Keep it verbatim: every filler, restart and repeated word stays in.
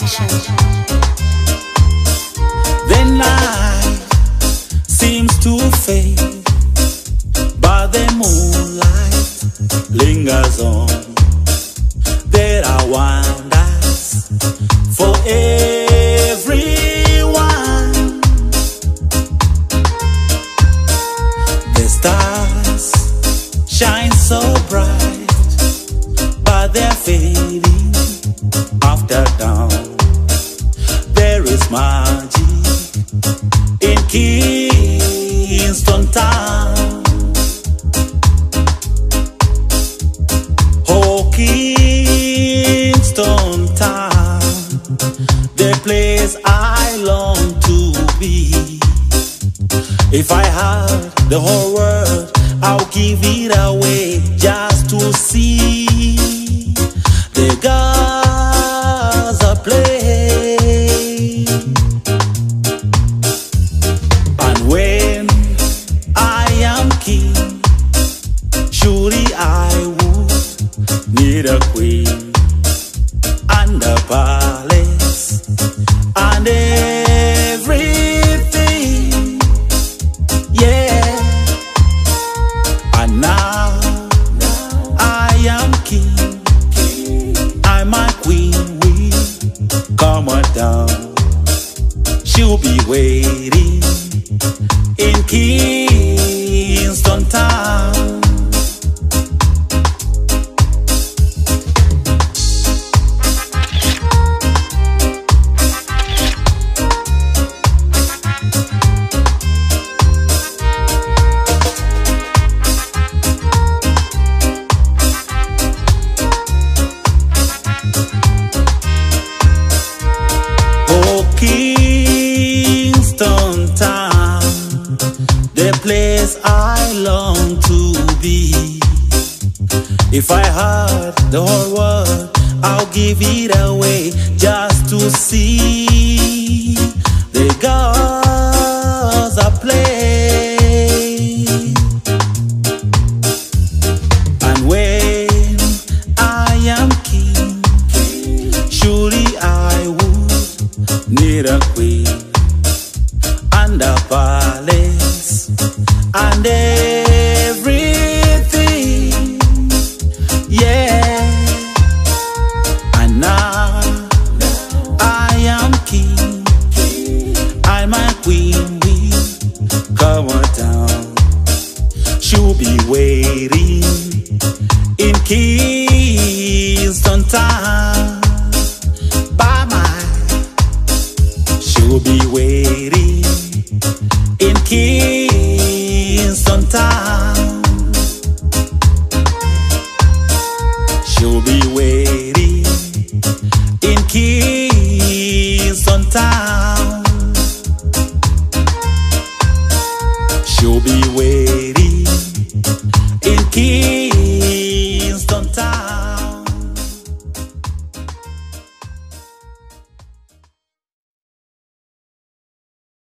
The night seems to fade, but the moonlight lingers on. There are wonders for everyone. The stars shine so bright, but they're fading after dawn. There is magic in Kingston Town. Oh, Kingston Town, the place I long to be. If I had the whole world, I'll give it away just to see the girls are play. And when I am king, surely I would need a queen and a palace and everything, yeah. And now I am king, and my queen will come on down. She'll be waiting in Kingston Town. Kingston Town, the place I long to be. If I had the whole world, I'll give it away just to see the girls I play. And when I am king, surely I would need a queen and a palace and everything, yeah. And now I am king, and my queen will come on down. She'll be waiting in Kingston Town. By my, she'll be waiting in Kingston Town. She'll be waiting in Kingston Town. She'll be waiting in Kingston Town.